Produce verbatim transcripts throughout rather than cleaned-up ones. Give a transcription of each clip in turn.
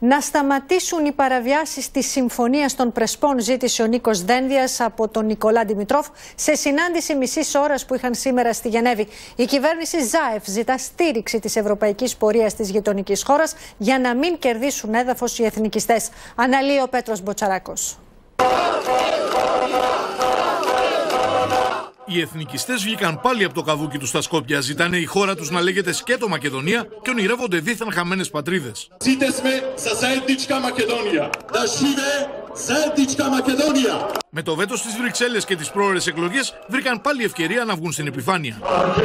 Να σταματήσουν οι παραβιάσεις της Συμφωνίας των Πρεσπών, ζήτησε ο Νίκος Δένδιας από τον Νικολά Δημητρόφ σε συνάντηση μισής ώρας που είχαν σήμερα στη Γενέβη. Η κυβέρνηση Ζάεφ ζητά στήριξη της ευρωπαϊκής πορείας της γειτονικής χώρας για να μην κερδίσουν έδαφος οι εθνικιστές. Αναλύει ο Πέτρος Μποτσαράκος. Οι εθνικιστές βγήκαν πάλι από το καβούκι τους στα Σκόπια. Ζητάνε η χώρα τους να λέγεται σκέτο Μακεδονία και ονειρεύονται δίθεν χαμένες πατρίδες. Με το βέτο στις Βρυξέλλες και τις πρόωρες εκλογές βρήκαν πάλι ευκαιρία να βγουν στην επιφάνεια.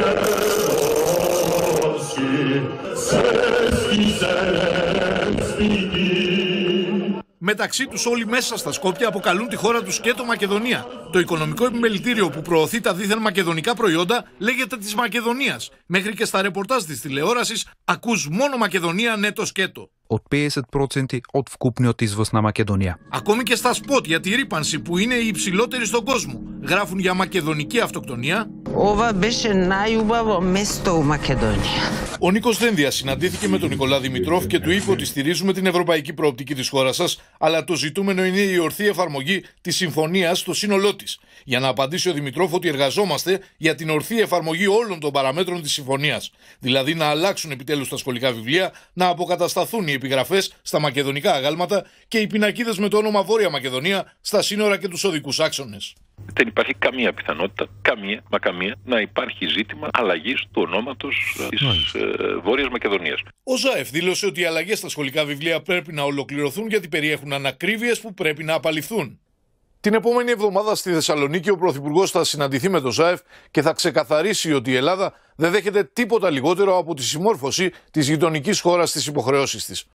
Μεταξύ τους όλοι μέσα στα Σκόπια αποκαλούν τη χώρα τους σκέτο Μακεδονία. Το οικονομικό επιμελητήριο που προωθεί τα δίθεν μακεδονικά προϊόντα λέγεται της Μακεδονίας. Μέχρι και στα ρεπορτάζ της τηλεόρασης ακούς μόνο Μακεδονία, ναι το σκέτο. От πενήντα τοις εκατό от вкупниот извоз на Македонија. Ακόμη και στα σποτ για τη ρύπανση που είναι η υψηλότερη στον κόσμο. Γράφουν για μακεδονική αυτοκτονία. Ова беше најубаво место у Македонија. Ο Νίκος Δένδιας συναντήθηκε με τον Νικολά Δημητρόφ και του είπε ότι στηρίζουμε την ευρωπαϊκή προοπτική της χώρας σας, αλλά το ζητούμενο είναι η ορθή εφαρμογή της συμφωνίας στο σύνολό της. Για να απαντήσει ο Δημητρόφ ότι εργαζόμαστε για την ορθή εφαρμογή όλων των παραμέτρων της συμφωνίας. Δηλαδή να αλλάξουν επιτέλους τα σχολικά βιβλία, να αποκατασταθούν οι επιγραφές στα μακεδονικά αγάλματα και οι πινακίδες με το όνομα Βόρεια Μακεδονία στα σύνορα και τους οδικούς άξονες. Δεν υπάρχει καμία πιθανότητα, καμία, μα καμία, να υπάρχει ζήτημα αλλαγής του ονόματος της ε, Βόρειας Μακεδονίας. Ο Ζάεφ δήλωσε ότι οι αλλαγές στα σχολικά βιβλία πρέπει να ολοκληρωθούν γιατί περιέχουν ανακρίβειες που πρέπει να απαλληφθούν. Την επόμενη εβδομάδα στη Θεσσαλονίκη ο Πρωθυπουργός θα συναντηθεί με τον Ζάεφ και θα ξεκαθαρίσει ότι η Ελλάδα δεν δέχεται τίποτα λιγότερο από τη συμμόρφωση της γειτονικής χώρας στις υποχρεώσεις της.